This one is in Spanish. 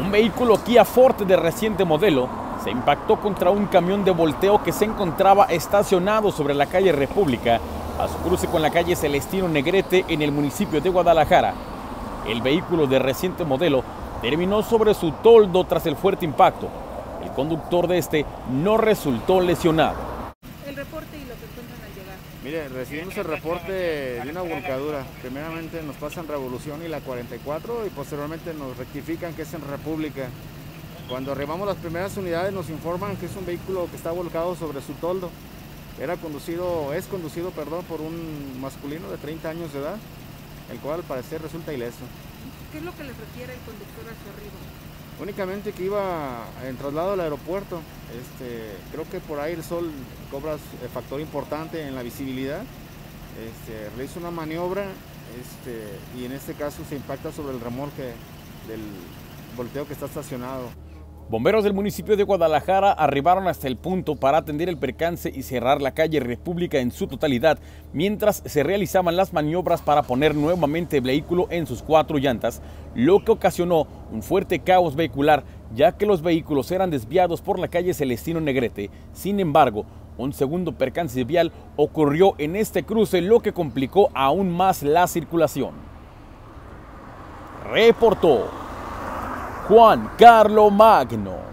Un vehículo Kia Forte de reciente modelo se impactó contra un camión de volteo que se encontraba estacionado sobre la calle República, a su cruce con la calle Celestino Negrete en el municipio de Guadalajara. El vehículo de reciente modelo terminó sobre su toldo tras el fuerte impacto. El conductor de este no resultó lesionado. El reporte y lo que encuentran al llegar. Mire, recibimos el reporte de una volcadura. Primeramente nos pasan Revolución y la 44 y posteriormente nos rectifican que es en República. Cuando arribamos las primeras unidades nos informan que es un vehículo que está volcado sobre su toldo. Es conducido por un masculino de 30 años de edad, el cual al parecer resulta ileso. ¿Qué es lo que les refiere el conductor hacia arriba? Únicamente que iba en traslado al aeropuerto. Creo que por ahí el sol cobra factor importante en la visibilidad. Realiza una maniobra y en este caso se impacta sobre el remolque del volteo que está estacionado. Bomberos del municipio de Guadalajara arribaron hasta el punto para atender el percance y cerrar la calle República en su totalidad, mientras se realizaban las maniobras para poner nuevamente el vehículo en sus 4 llantas, lo que ocasionó un fuerte caos vehicular, ya que los vehículos eran desviados por la calle Celestino Negrete. Sin embargo, un segundo percance vial ocurrió en este cruce, lo que complicó aún más la circulación. Reportó Juan Carlo Magno.